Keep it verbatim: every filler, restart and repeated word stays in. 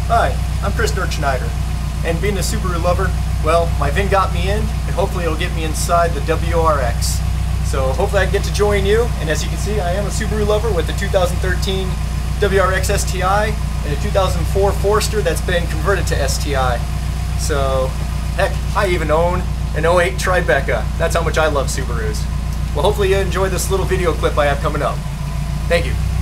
Hi, I'm Chris Schneider, and being a Subaru lover, well, my V I N got me in, and hopefully it'll get me inside the W R X. So hopefully I can get to join you, and as you can see, I am a Subaru lover with the two thousand thirteen W R X S T I and a two thousand four Forester that's been converted to S T I. So, heck, I even own an oh eight Tribeca. That's how much I love Subarus. Well, hopefully you enjoy this little video clip I have coming up. Thank you.